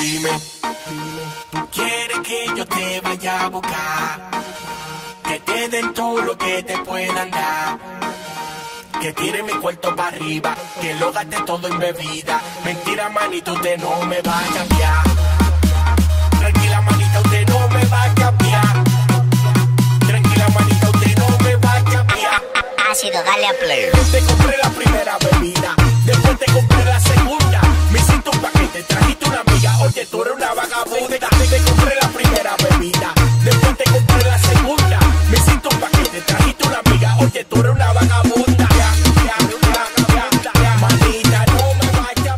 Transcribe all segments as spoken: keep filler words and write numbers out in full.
Dime, tú quieres que yo te vaya a buscar, que te den todo lo que te puedan dar, que tire mi cuarto para arriba, que lo gaste todo en bebida. Mentira, manito, usted no me va a cambiar. Tranquila, manita, usted no me va a cambiar. Tranquila, manita, usted no me va a cambiar. Ha sido darle a play. Te compré la primera bebida, después te compré la segunda. Me siento un paquete, trajiste una amiga. Oye, tú eres una vagabunda. Te compré la primera bebida, después te compré la segunda. Me siento un paquete, trajiste una amiga. Oye, tú eres una vagabunda. Ya, ya, ya, ya, ya, manita, no me vaya.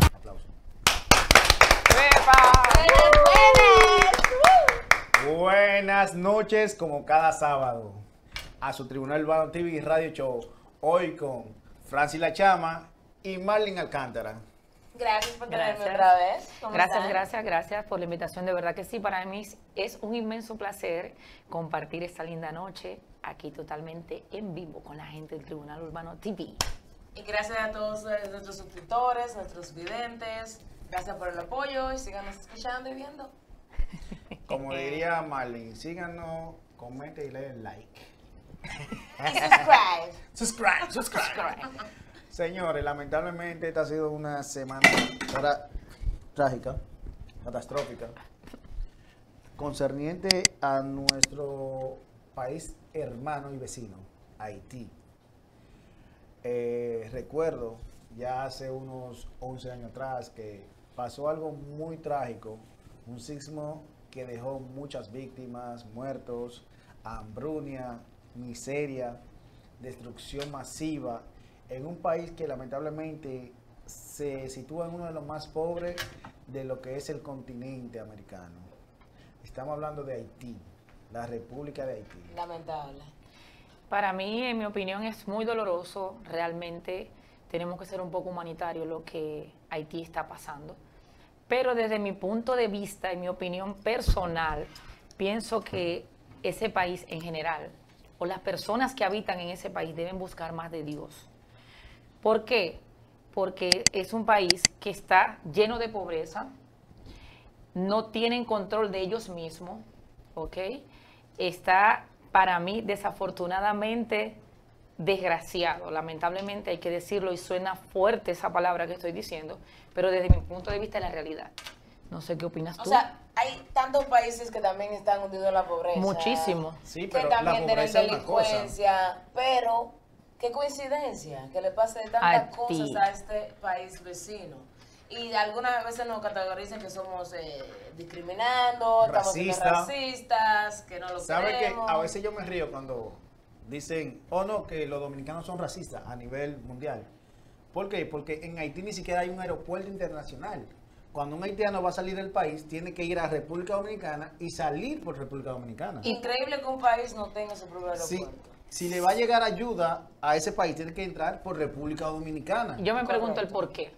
Buenas noches, como cada sábado, a su Tribunal Urbano T V y Radio Show. Hoy con Francis La Chama y Marlene Alcántara. Gracias por tenerme Gracias. otra vez. ¿Cómo Gracias, están? gracias, gracias por la invitación. De verdad que sí, para mí es un inmenso placer compartir esta linda noche aquí totalmente en vivo con la gente del Tribunal Urbano T V. Y gracias a todos eh, nuestros suscriptores, nuestros videntes. Gracias por el apoyo y síganos escuchando y viendo. Como diría Marlene, síganos, comenten y le den like. Y subscribe. Subscribe, subscribe. Señores, lamentablemente esta ha sido una semana ahora trágica, catastrófica, concerniente a nuestro país hermano y vecino, Haití. Eh, recuerdo ya hace unos once años atrás que pasó algo muy trágico, un sismo que dejó muchas víctimas, muertos, hambruna, miseria, destrucción masiva, en un país que lamentablemente se sitúa en uno de los más pobres de lo que es el continente americano. Estamos hablando de Haití, la República de Haití. Lamentable. Para mí, en mi opinión, es muy doloroso. Realmente tenemos que ser un poco humanitarios lo que Haití está pasando. Pero desde mi punto de vista y mi opinión personal, pienso que ese país en general, o las personas que habitan en ese país, deben buscar más de Dios. ¿Por qué? Porque es un país que está lleno de pobreza, no tienen control de ellos mismos, ¿ok? Está, para mí, desafortunadamente, desgraciado. Lamentablemente hay que decirlo y suena fuerte esa palabra que estoy diciendo, pero desde mi punto de vista es la realidad. No sé qué opinas tú. O sea, hay tantos países que también están hundidos en la pobreza. Muchísimo. Sí, Que pero la también tienen pobreza es una cosa. delincuencia. Pero, qué coincidencia que le pase tantas Haití. cosas a este país vecino. Y algunas veces nos categorizan que somos eh, discriminando, estamos siendo Racista. racistas, que no lo ¿Sabe que queremos. a veces yo me río cuando dicen, oh no, que los dominicanos son racistas a nivel mundial? ¿Por qué? Porque en Haití ni siquiera hay un aeropuerto internacional. Cuando un haitiano va a salir del país, tiene que ir a República Dominicana y salir por República Dominicana. Increíble que un país no tenga su propio Si, aeropuerto. si le va a llegar ayuda a ese país, tiene que entrar por República Dominicana. Yo me pregunto el Correcto. por qué.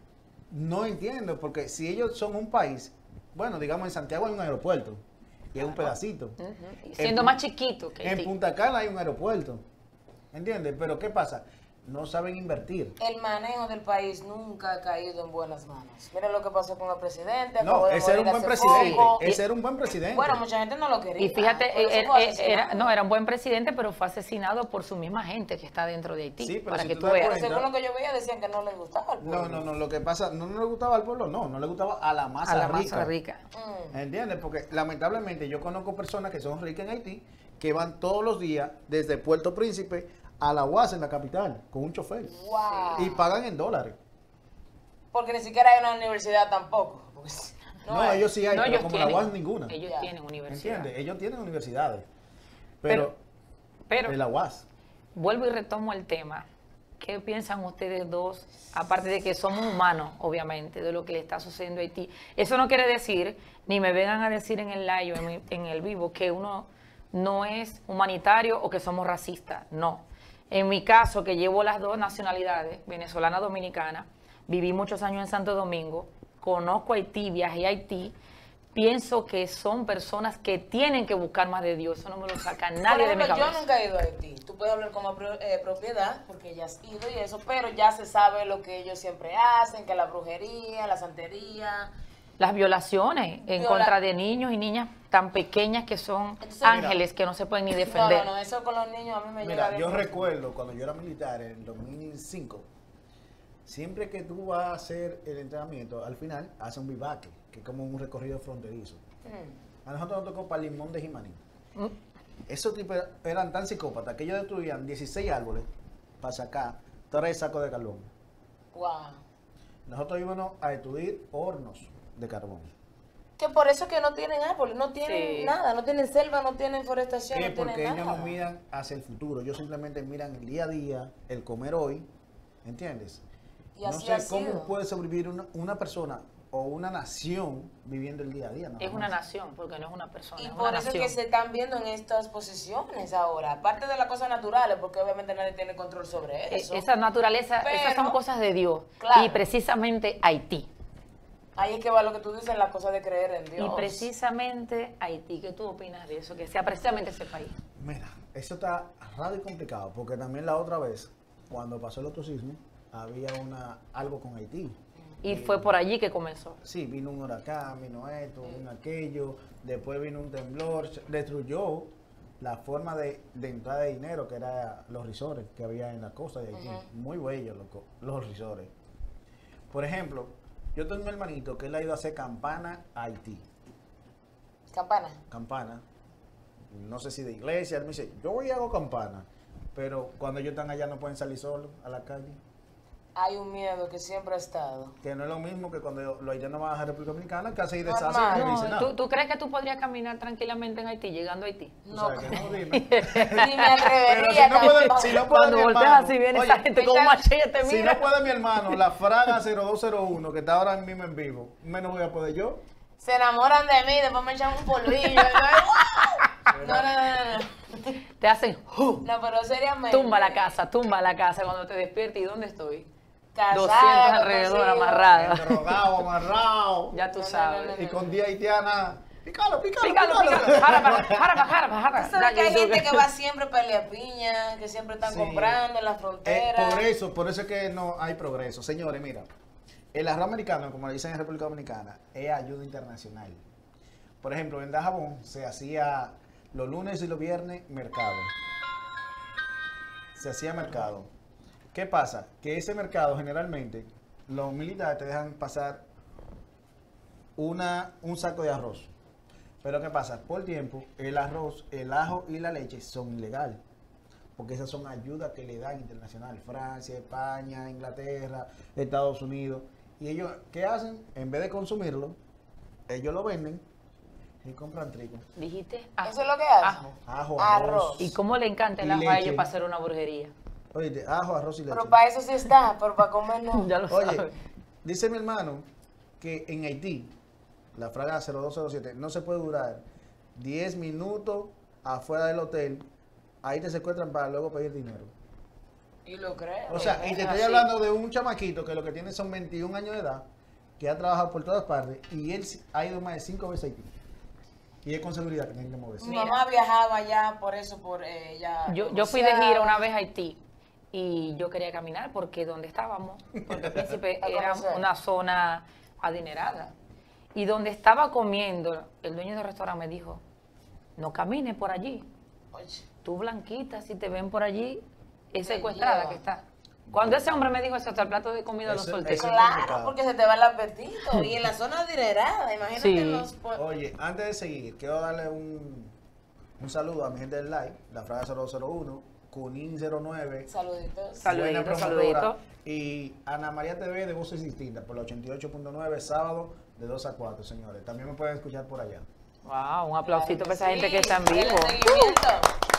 No entiendo, porque si ellos son un país, bueno, digamos en Santiago hay un aeropuerto, y es un pedacito. Ujú. Siendo En- más chiquito que En Haití. Punta Cana hay un aeropuerto, ¿entiendes? Pero ¿qué pasa? No saben invertir. El manejo del país nunca ha caído en buenas manos. Mira lo que pasó con el presidente. No, acabó de ese era un morir buen hace presidente. poco. Ese era un buen presidente. Bueno, mucha gente no lo quería. Y fíjate, por eso eh, fue eh, asesinado. era, no, era un buen presidente, pero fue asesinado por su misma gente que está dentro de Haití. Sí, pero para si que tú tú te das veas. cuenta- Según lo que yo veía, decían que no les gustaba al pueblo. No, no, no, lo que pasa, no, no le gustaba al pueblo, no, no le gustaba a la masa A la rica. masa rica. Mm. ¿Entiendes? Porque lamentablemente yo conozco personas que son ricas en Haití, que van todos los días desde Puerto Príncipe a la U A S en la capital, con un chofer. Wow. Y pagan en dólares. Porque ni siquiera hay una universidad tampoco. Porque si- No, hay. ellos sí hay, No, pero ellos como tienen, la U A S ninguna. Ellos Ya. tienen universidad. ¿Entiendes? Ellos tienen universidades. Pero, Pero, de la U A S. vuelvo y retomo el tema. ¿Qué piensan ustedes dos? Aparte de que somos humanos, obviamente, de lo que le está sucediendo a Haití. Eso no quiere decir, ni me vengan a decir en el live, en, mi- en el vivo, que uno no es humanitario o que somos racistas. No. En mi caso, que llevo las dos nacionalidades, venezolana, dominicana, viví muchos años en Santo Domingo, conozco Haití, viajé a Haití, pienso que son personas que tienen que buscar más de Dios. Eso no me lo saca Por nadie de mi ejemplo, cabeza. yo nunca he ido a Haití. Tú puedes hablar como pro- eh, propiedad, porque ya has ido y eso, pero ya se sabe lo que ellos siempre hacen, que la brujería, la santería, las violaciones en Viola- contra de niños y niñas tan pequeñas que son Entonces, ángeles que no se pueden ni No, defender. no, no, eso con los niños a mí me llega Mira, bien. yo fuerte. recuerdo cuando yo era militar en el dos mil cinco, siempre que tú vas a hacer el entrenamiento, al final hace un bivaque, que es como un recorrido fronterizo. Mm. A nosotros nos tocó para Limón de Jimaní. Mm. Esos tipos eran tan psicópatas que ellos destruían dieciséis árboles para sacar tres sacos de carbón. Wow. Nosotros íbamos a estudiar hornos de carbón. Que por eso que no tienen árboles, no tienen Sí. nada, no tienen selva, no tienen forestación, ¿Qué? no tienen Porque ellos nada. no miran hacia el futuro, ellos simplemente miran el día a día, el comer hoy, ¿entiendes? Y No así sé ha cómo sido. puede sobrevivir una, una persona o una nación viviendo el día a día. nada Es una más. nación, porque no es una persona, Y es por una eso es nación. que se están viendo en estas posiciones ahora, aparte de las cosas naturales, porque obviamente nadie tiene control sobre E- eso. Esa naturaleza, esas son Pero- cosas de Dios. Claro. Y precisamente Haití. Ahí es que va lo que tú dices, la cosa de creer en Dios. Y precisamente Haití. ¿Qué tú opinas de eso? Que sea precisamente ese país. Mira, eso está raro y complicado, porque también la otra vez, cuando pasó el otro sismo, había una algo con Haití. Y fue por allí que comenzó. Sí, vino un huracán, vino esto, vino aquello, después vino un temblor, se- destruyó la forma de, de entrada de dinero, que eran los risores que había en la costa de Haití. Muy bellos loco, los risores. Por ejemplo, yo tengo un hermanito que él ha ido a hacer campana a Haití. Campana. Campana, no sé si de iglesia, él me dice, yo voy y hago campana, pero cuando ellos están allá no pueden salir solos a la calle. Hay un miedo que siempre ha estado. Que no es lo mismo que cuando los haitianos van a la República Dominicana, que hace y Normal. deshace y no No, dice nada. ¿tú, tú crees que tú podrías caminar tranquilamente en Haití, llegando a Haití? Tú No, sabes que no, dime. ni me Pero atrevería si no puede, tampoco. si no puede Cuando mi volteas hermano, así viene oye, esa gente con un machete, si mira. no puede mi hermano, la Fraga cero dos cero uno, que está ahora mismo en vivo, menos voy a poder yo. Se enamoran de mí, después me echan un polvillo. y yo, ¡wow! No, no, no, no. Te hacen, ¡uh! No, pero seriamente. Tumba la casa, tumba la casa cuando te despiertes. ¿Y dónde estoy? Casada, doscientos con alrededor, dos hijos. amarrada. Drogado, amarrado. Ya tú No, no, sabes. no, no, Y con día haitiana. Pícalo, pícalo, Pícalo, pícalo. pícalo. Jarapa, jarapa, jarapa, jarapa. Tú sabes que hay Ya, gente yo- que va siempre a pelea piña, que siempre están Sí. comprando en la Eh, frontera. por eso, por eso es que no hay progreso. Señores, mira, el arroz americano, como le dicen en República Dominicana, es ayuda internacional. Por ejemplo, en Dajabón se hacía los lunes y los viernes mercado. Se hacía mercado. ¿Qué pasa? Que ese mercado generalmente los militares te dejan pasar una, un saco de arroz. Pero ¿qué pasa? Por tiempo, el arroz, el ajo y la leche son ilegales. Porque esas son ayudas que le dan internacional. Francia, España, Inglaterra, Estados Unidos. Y ellos, ¿qué hacen? En vez de consumirlo, ellos lo venden y compran trigo. Dijiste ajo. Eso es lo que hace. Ajo. Ajo, Arroz. arroz. ¿Y cómo le encanta el Y ajo a leche. ellos para hacer una brujería? Oye, ajo, arroz y leche. Pero para eso sí está, pero para comer no. Ya lo Oye, sabes. dice mi hermano que en Haití, la Fraga cero dos cero siete, no se puede durar diez minutos afuera del hotel. Ahí te secuestran para luego pedir dinero. Y lo creo. O sea, y te estoy así. hablando de un chamaquito que lo que tiene son veintiún años de edad, que ha trabajado por todas partes y él ha ido más de cinco veces a Haití. Y es con seguridad que tiene que moverse. Mi mamá viajaba ya por eso, por eh, ya. Yo, yo fui de gira conocía- una vez a Haití y yo quería caminar porque donde estábamos, Puerto Príncipe, A era conocer. una zona adinerada. Y donde estaba comiendo, el dueño del restaurante me dijo, no camines por allí. Oye, Tú blanquita, si te ven por allí, es Te secuestrada lleva. que está. Cuando ese hombre me dijo eso, hasta el plato de comida lo Eso- solté. eso- claro, complicado. porque se te va el apetito. Y en la zona adinerada, imagínate Sí. los. pue- Oye, antes de seguir, quiero darle un, un saludo a mi gente del live, la Fraga cero dos cero uno, Cunín cero nueve, Saluditos. Saludito, buena promotora, saludito. y Ana María T V de Voces Distintas por la ochenta y ocho punto nueve, sábado de dos a cuatro, señores. También me pueden escuchar por allá. Wow, un aplausito para esa Sí, gente que está en denle vivo. seguimiento.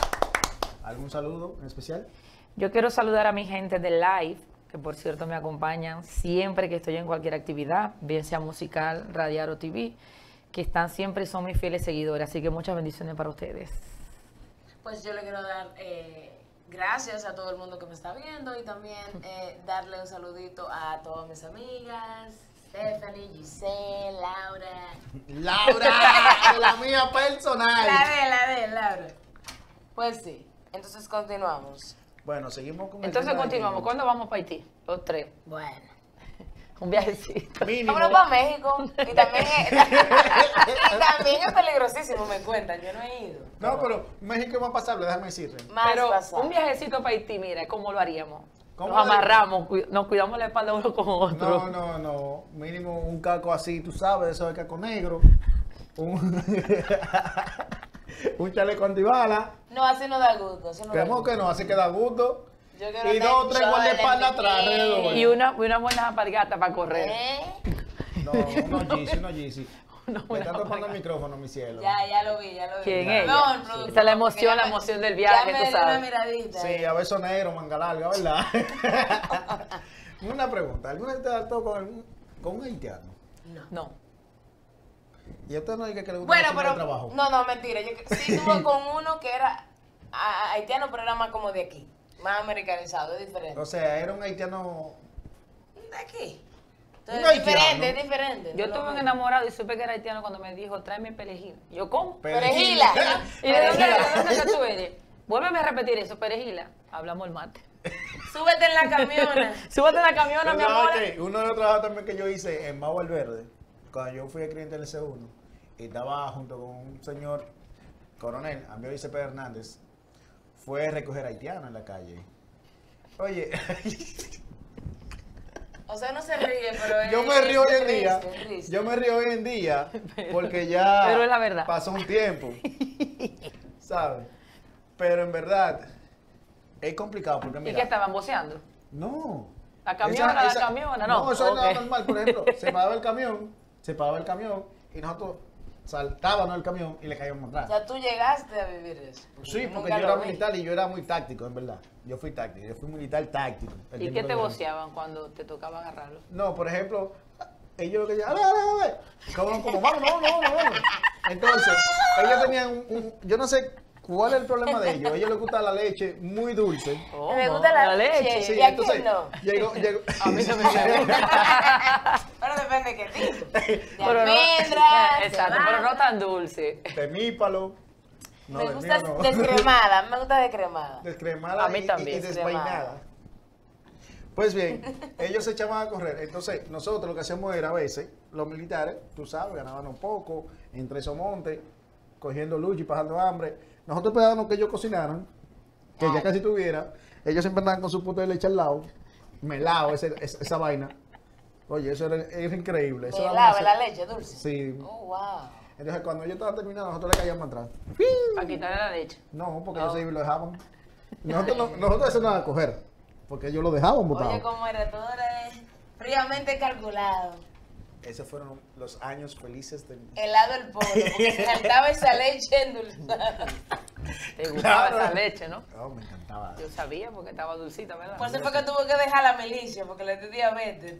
¿Algún saludo en especial? Yo quiero saludar a mi gente del live, que por cierto me acompañan siempre que estoy en cualquier actividad, bien sea musical, radial o T V, que están siempre y son mis fieles seguidores. Así que muchas bendiciones para ustedes. Pues yo le quiero dar eh, gracias a todo el mundo que me está viendo y también eh, darle un saludito a todas mis amigas, Stephanie, Giselle, Laura. Laura, la mía personal. La de, la de, Laura. Pues sí, entonces continuamos. Bueno, seguimos con el Entonces tema de continuamos. niños. ¿Cuándo vamos para Haití? Los tres. Bueno, Un viajecito. Mínimo. Vámonos para México. Y también, es, y también es peligrosísimo, me cuentan. Yo no he ido. No, pero México es más pasable, déjame decirte. Más Pero pasado. un viajecito para Haití, mira, ¿cómo lo haríamos? ¿Cómo Nos lo amarramos, cu- nos cuidamos la espalda uno con otro. No, no, no. Mínimo un caco así, tú sabes, eso de caco negro. Un, un chaleco antibala. No, así no da gusto. Así no da Creemos gusto. que no, así que da gusto. Yo quiero Y estar dos o en tres guardaespaldas short, atrás en alrededor. bikini. Y una, y una buena alpargata para correr. ¿Eh? No, unos Yeezy, unos Yeezy. Una Me buena están tocando el alpargata. micrófono, mi cielo. Ya, ya lo vi, ya lo vi. ¿Quién Ya. ella? No, el productor, Esa es la emoción, porque la ya me- emoción del viaje, ya tú me dio sabes. una miradita. Sí, a beso negro, manga larga, ¿verdad? Una pregunta, ¿alguna vez te ha tocado con, algún- con un haitiano? No. ¿Y a usted no dice que le gusta Bueno, mucho pero. el trabajo? No, no, mentira. Yo sí estuve con uno que era ah, haitiano, pero era más como de aquí. Más americanizado, es diferente. O sea, era un haitiano... De aquí. Un Entonces, es diferente, haitiano. es diferente. Yo no tuve lo un mismo. enamorado y supe que era haitiano cuando me dijo, tráeme perejil. Yo, ¿cómo? Perejila. ¿Y de dónde, de dónde que tú eres? Vuélveme a repetir eso, perejila. Hablamos el mate. Súbete en la camiona. Súbete en la camiona, mi Pero amor. ¿sabes qué? Uno de los trabajos también que yo hice en Mau Valverde, cuando yo fui cliente del C uno, y estaba junto con un señor coronel, Ambio Isepe Hernández, fue recoger haitianos en la calle. Oye, O sea, no se ríe, pero. yo es- me río hoy es en día, triste, es triste. yo me río hoy en día, porque ya Pero es la verdad. pasó un tiempo, ¿sabes? Pero en verdad, es complicado, porque ¿Y mira... qué estaban voceando? No. ¿La camiona, la camiona? No. No, eso es nada Ok. normal. Por ejemplo, se paraba el camión, se paraba el camión y nosotros saltábamos el camión y le caíamos O atrás. sea, tú llegaste a vivir eso. Sí, porque Nunca yo lo era vi. militar y yo era muy táctico, en verdad. Yo fui táctico, yo fui militar táctico. el ¿Y tiempo qué que te duré. voceaban cuando te tocaba agarrarlo? No, por ejemplo, ellos lo que decían, a ver, a ver, a ver. Como, como, vamos, vamos, vamos, vamos. Entonces, ellos tenían un, un- yo no sé cuál es el problema de ellos. A ellos les gusta la leche muy dulce. Me gusta la leche. Sí, ¿Y a entonces, quién no? llegó, llegó. A mí también me gusta. Pero depende de qué tipo. De Pero no, almendras, exacto, de pero no banano. tan dulce. De mípalo. No, Me del gusta mío no. descremada, me gusta descremada. Descremada A mí y- y- también, y desvainada. Pues bien, ellos se echaban a correr. Entonces, nosotros lo que hacíamos era a veces, los militares, tú sabes, ganaban un poco, entre esos montes, cogiendo lucha y pasando hambre. Nosotros esperábamos que ellos cocinaran, que ya casi tuviera. Ellos siempre andaban con su puto de leche al lado, melado, ese- esa, esa vaina. Oye, eso era, era increíble. Eso Me era lava una- la leche dulce. Sí. Oh, wow. Entonces, cuando ellos estaban terminando, nosotros le caíamos atrás. Para quitarle la leche. No, porque Oh. ellos se lo dejaban. Nosotros, no, nosotros eso no a coger, porque ellos lo dejaban botado. Oye, cómo era, todo era fríamente calculado. Esos fueron los años felices de mi... Helado el polvo, porque se saltaba esa leche endulzada. Te gustaba Claro. esa leche, ¿no? Oh, me encantaba. Yo sabía porque estaba dulcita, ¿verdad? Por eso fue que tuvo que dejar la milicia, porque le dio diabetes.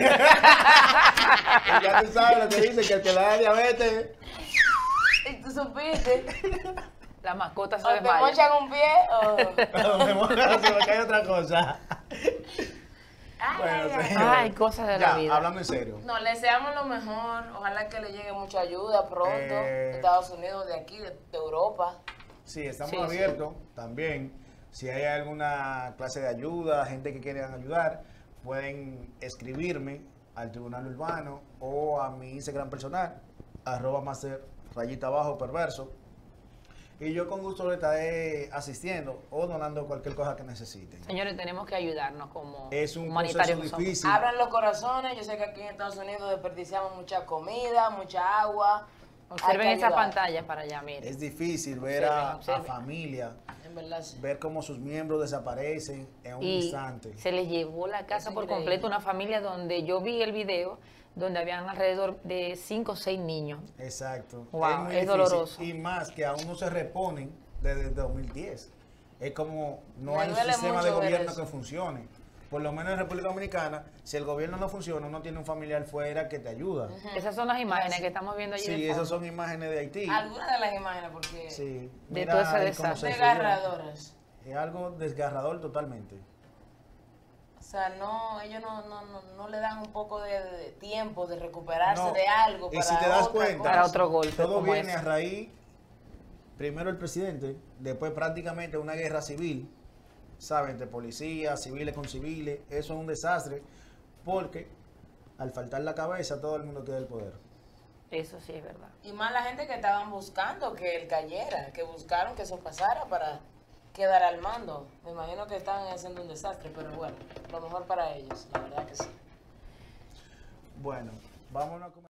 Y ya tú sabes lo que dicen, que el que le da diabetes... Y tú supiste. La mascota se O te desmaya. mochan un pie o. me moja, se me cae otra cosa. Ay, Bueno, ay, ay. señores. Ay, cosas de Ya, la vida. hablando en serio. No, le deseamos lo mejor. Ojalá que le llegue mucha ayuda pronto. Eh. De Estados Unidos, de aquí, de, de Europa. Sí, estamos Sí, sí. abiertos también. Si hay alguna clase de ayuda, gente que quieran ayudar, pueden escribirme al Tribunal Urbano o a mi Instagram personal, arroba master rayita abajo perverso. Y yo con gusto le estaré asistiendo o donando cualquier cosa que necesiten. Señores, tenemos que ayudarnos como Es un humanitarios proceso que somos. difícil. Abran los corazones. Yo sé que aquí en Estados Unidos desperdiciamos mucha comida, mucha agua. Observen Hay que esa ayudar. pantalla para allá, miren. Es difícil ver Observen, a, a observen. familia, En verdad, sí. ver cómo sus miembros desaparecen en un Y instante. se les llevó la casa Es por increíble. completo, una familia donde yo vi el video, donde habían alrededor de cinco o seis niños. Exacto. Wow, muy es difícil. doloroso. Y más que aún no se reponen desde dos mil diez. Es como no Me hay un duele sistema de mucho ver gobierno eso. que funcione. Por lo menos en República Dominicana, si el gobierno no funciona, uno tiene un familiar fuera que te ayuda. Esas son las imágenes que estamos viendo allí. Sí, de esas fondo. son imágenes de Haití. Algunas de las imágenes, porque. Sí. De Mira todo ese ahí cómo desastre. se subió. Desgarradoras. Es algo desgarrador totalmente. O sea, no, ellos no, no, no, no le dan un poco de, de tiempo de recuperarse No, de algo. y Para si te das otra cuenta, cosa. Para otro golpe, todo como viene ese. a raíz, primero el presidente, después prácticamente una guerra civil, ¿saben? De policías, civiles con civiles, eso es un desastre, porque al faltar la cabeza, todo el mundo quiere el poder. Eso sí es verdad. Y más la gente que estaban buscando que él cayera, que buscaron que eso pasara para quedar al mando. Me imagino que estaban haciendo un desastre, pero bueno, lo mejor para ellos, la verdad que sí. Bueno, vámonos a